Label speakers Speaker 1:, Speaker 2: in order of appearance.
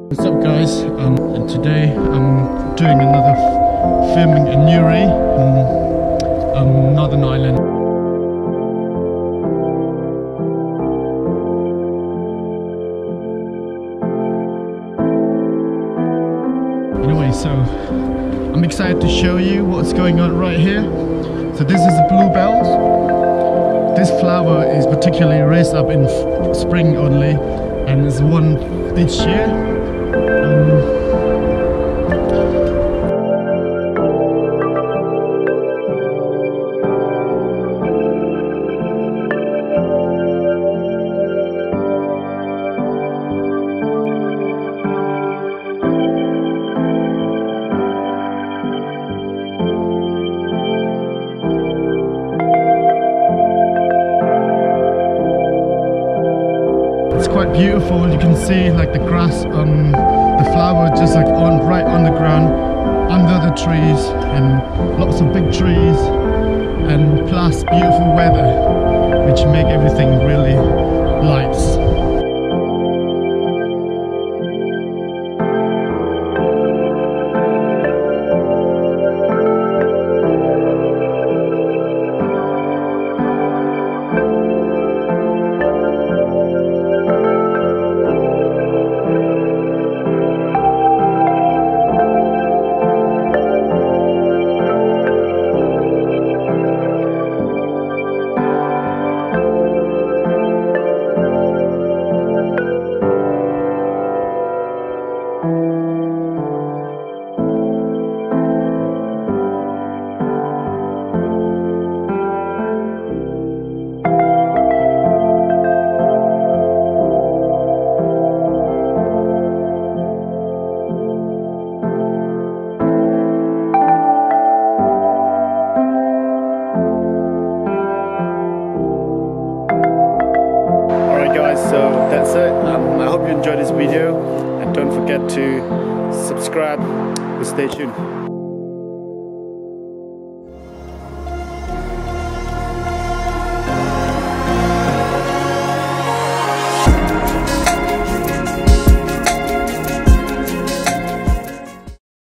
Speaker 1: What's up guys, and today I'm doing another filming in Newry, Northern Ireland. Anyway, so I'm excited to show you what's going on right here. So this is the bluebells. This flower is particularly raised up in spring only, and it's one each year. It's quite beautiful. You can see like the grass, the flower just like right on the ground, under the trees, and lots of big trees, and plus beautiful weather, which make everything really nice. So that's it. I hope you enjoyed this video, and don't forget to subscribe. Stay tuned.